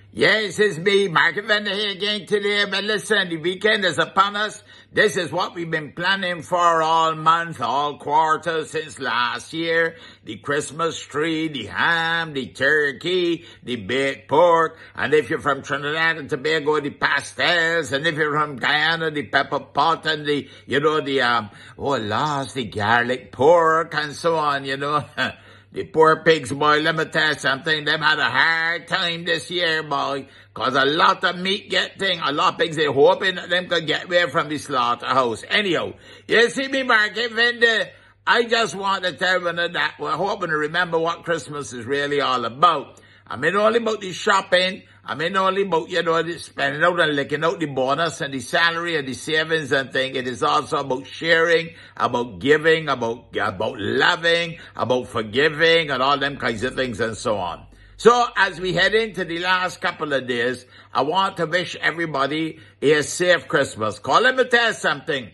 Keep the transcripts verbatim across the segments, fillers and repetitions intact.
Yes, it's me, Market Vendor here again today. But listen, the weekend is upon us. This is what we've been planning for all month, all quarter since last year. The Christmas tree, the ham, the turkey, the baked pork. And if you're from Trinidad and Tobago, the pastels. And if you're from Guyana, the pepper pot and the, you know, the, um, oh, lost, the garlic pork and so on, you know. The poor pigs, boy, let me tell you something. They've had a hard time this year, boy. Cause a lot of meat get thing. A lot of pigs, they're hoping that them could get away from the slaughterhouse. Anyhow, you see me, Market Vendor? I just want to tell you that we're hoping to remember what Christmas is really all about. I mean, only about the shopping. I mean, only about, you know, the spending out and licking out the bonus and the salary and the savings and thing. It is also about sharing, about giving, about, about loving, about forgiving and all them kinds of things and so on. So as we head into the last couple of days, I want to wish everybody a safe Christmas. Call let me tell you something.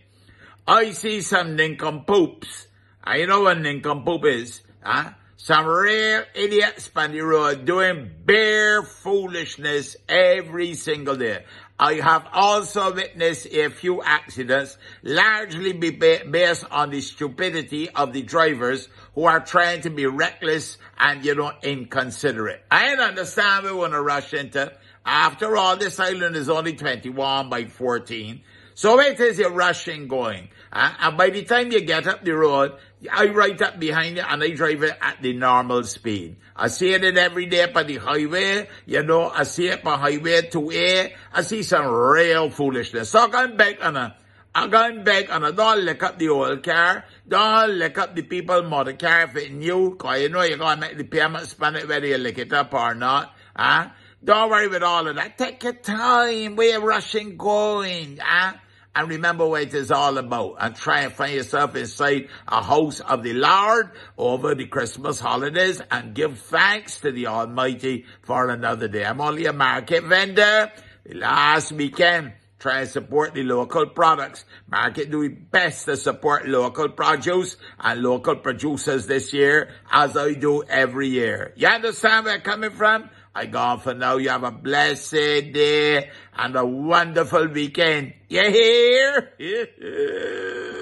I see some nincompoops. And you know what nincompoop is, huh? Some real idiots on the road doing bare foolishness every single day. I have also witnessed a few accidents, largely be based on the stupidity of the drivers who are trying to be reckless and, you know, inconsiderate. I understand we want to rush into. After all, this island is only twenty-one by fourteen. So it is a rushing going. Uh, and by the time you get up the road, I right up behind you and I drive it at the normal speed. I see it every day on the highway. You know, I see it on highway two A. I see some real foolishness. So I'm going back on a, I'm going back on a, don't lick up the old car. Don't lick up the people motor car if it's new. Cause you know you're going to make the payment spend it whether you lick it up or not. Huh? Don't worry with all of that. Take your time. We're rushing going. Huh? And remember what it is all about. And try and find yourself inside a house of the Lord over the Christmas holidays and give thanks to the Almighty for another day. I'm only a Market Vendor. The last weekend, try and support the local products. Market do its best to support local produce and local producers this year, as I do every year. You understand where I'm coming from? I gone for now. You have a blessed day and a wonderful weekend. You hear?